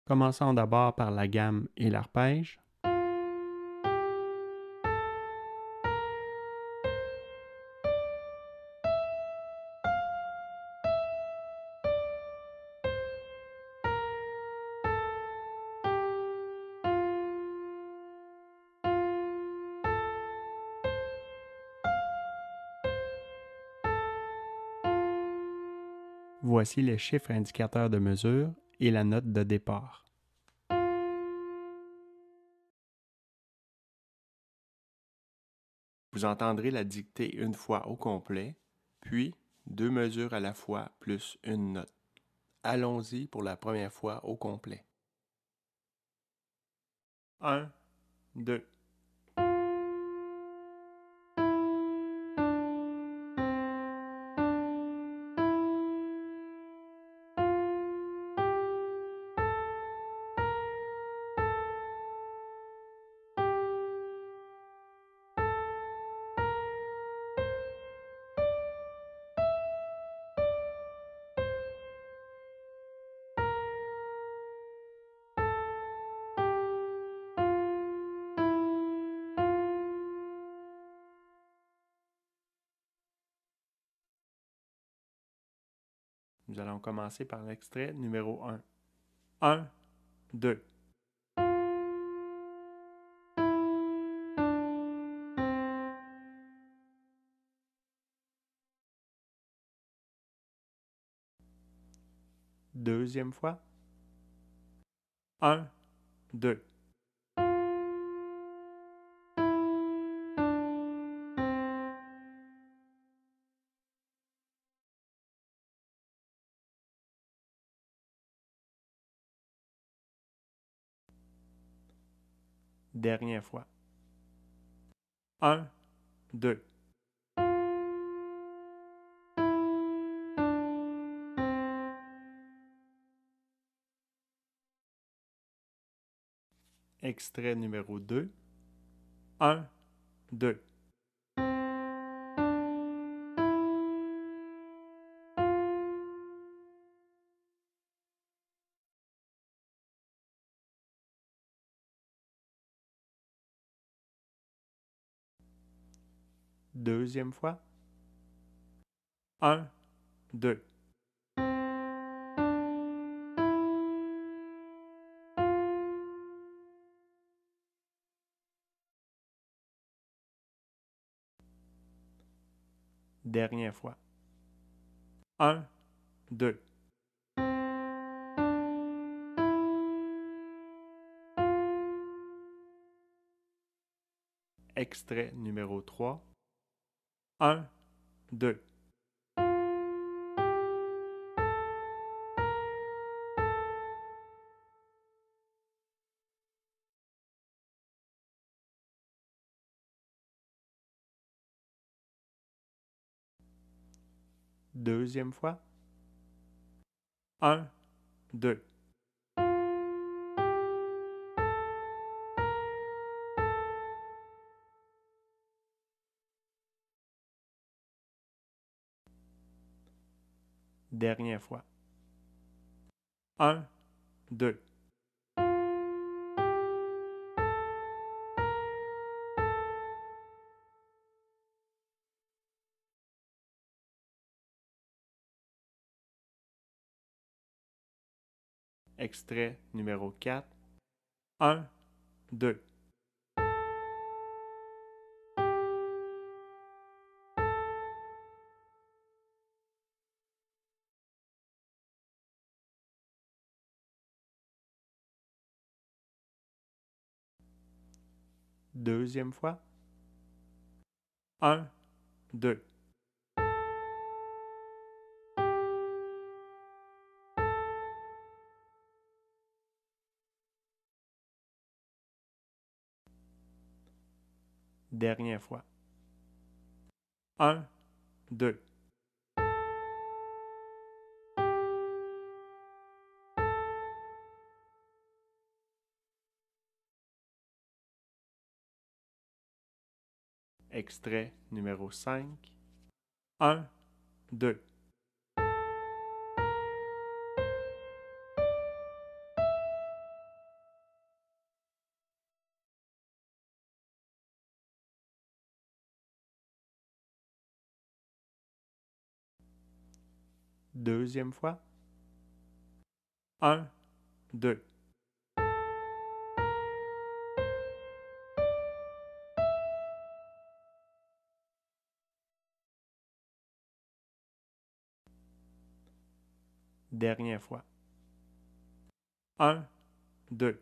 Commençons d'abord par la gamme et l'arpège. Voici les chiffres indicateurs de mesure et la note de départ. Vous entendrez la dictée une fois au complet, puis deux mesures à la fois plus une note. Allons-y pour la première fois au complet. 1, 2. Nous allons commencer par l'extrait numéro 1. 1, 2. Deuxième fois. 1, 2. Dernière fois. 1, 2. Extrait numéro 2. 1, 2. Deuxième fois. 1, 2. Dernière fois. 1, 2. Extrait numéro 3. 1, 2. Deuxième fois. 1, 2. Dernière fois. 1, 2. Extrait numéro 4. 1, 2. Deuxième fois. 1, 2. Dernière fois. 1, 2. Extrait numéro 5. 1, 2. Deuxième fois. 1, 2. Dernière fois. 1, 2.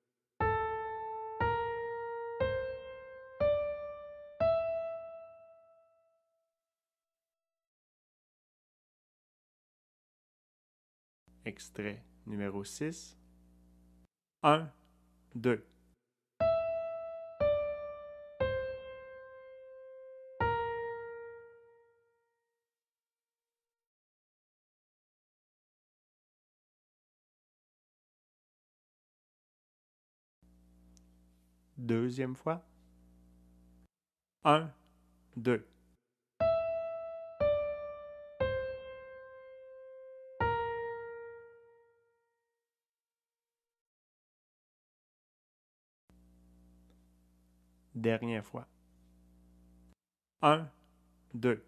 Extrait numéro 6. 1, 2. Deuxième fois. 1, 2. Dernière fois. 1, 2.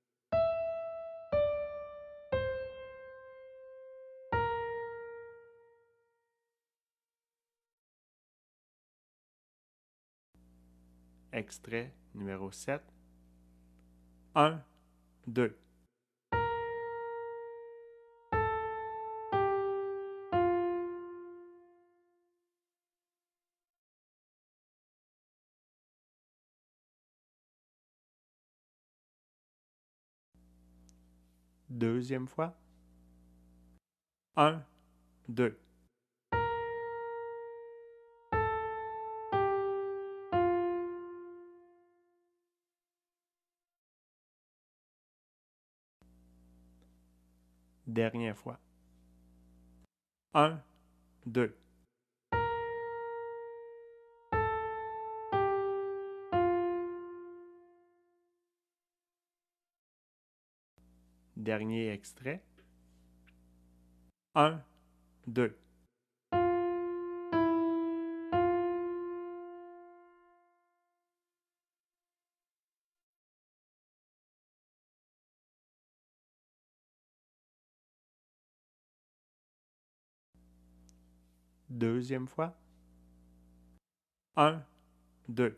Extrait numéro 7. 1, 2. Deuxième fois. 1, 2. Dernière fois. 1, 2. Dernier extrait. 1, 2. Deuxième fois. 1, 2.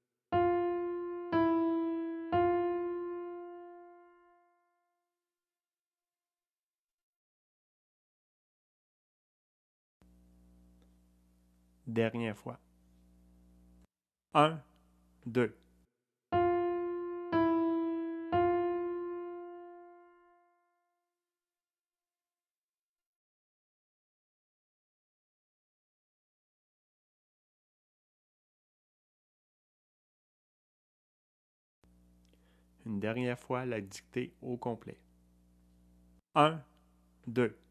Dernière fois. 1, 2. Une dernière fois la dictée au complet. 1, 2.